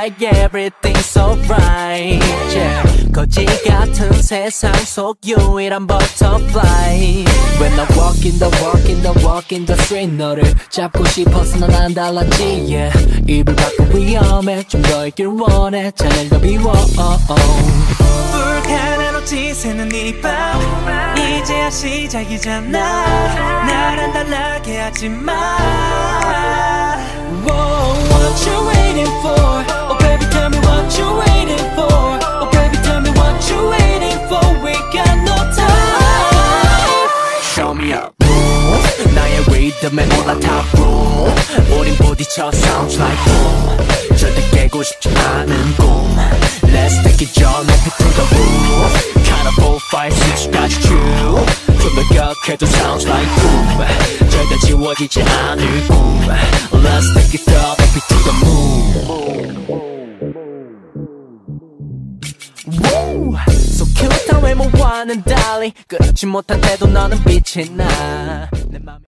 like everything's alright. Yeah. 거지 같은 세상 속 유일한 butterfly. When I walk in the street 너를 잡고 싶어서 난 안 달랐지. Yeah. 입을 바꿔 위험해 좀 더 있길 원해 잔을 더 비워. 불가능한 지새는 이 밤 이제야 시작이잖아. 날 안달나게 하지마. What you waiting for? Oh baby tell me what you waiting for? Oh baby tell me what you waiting for? We got no time. Show me up 나의 리듬에 올라타 boom. 우린 부딪혀 sounds like boom. 절대 깨고 싶지 않은 꿈. Let's take it all 높이 to the roof. Kind of 4, 5, 6까지 쭉 좀 더 격해도 sounds like boom. 절대 지워지지 않을 꿈. Let's take it all 높이 to the moon. Woo! So cute 한 외모와는 달리 그렇지 못한 태도 너는 빛이 나.